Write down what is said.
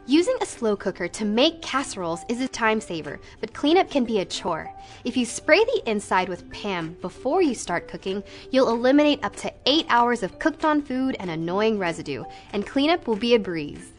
Using a slow cooker to make casseroles is a time saver, but cleanup can be a chore. If you spray the inside with PAM before you start cooking, you'll eliminate up to 8 hours of cooked on food and annoying residue, and cleanup will be a breeze.